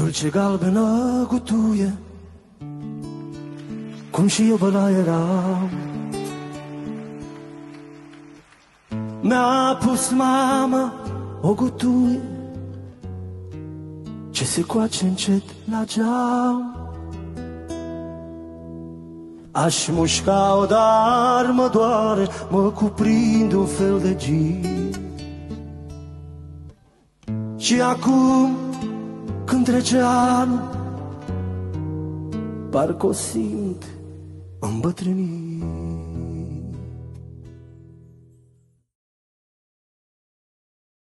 Dulce galbenă gutuie, cum și eu ăla eram. Mi-a pus mama o gutuie ce se coace încet la geam. Aș mușca-o, dar mă doare, mă cuprinde un fel de gir. Și acum, când trece anul, parcă o simt îmbătrâni.